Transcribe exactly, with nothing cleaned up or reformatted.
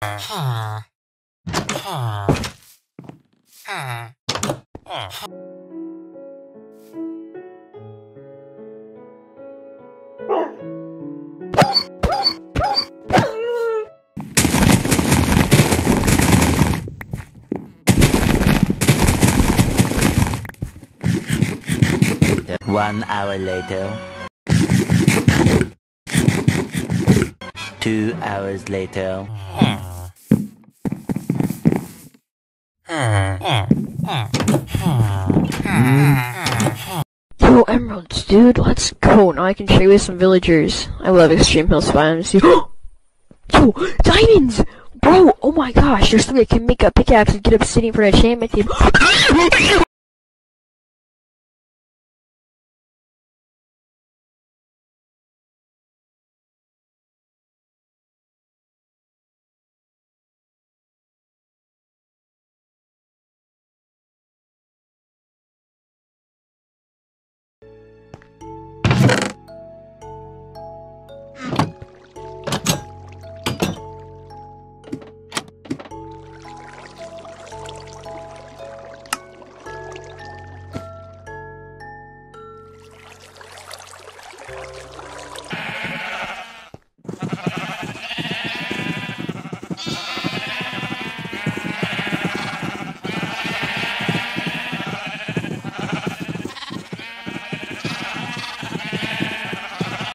One hour later. Two hours later. Yo, emeralds, dude, let's go. Now I can trade with some villagers. I love extreme hills biomes. Yo, diamonds! Bro, oh my gosh, there's three. I can make a pickaxe and get obsidian for an enchantment table.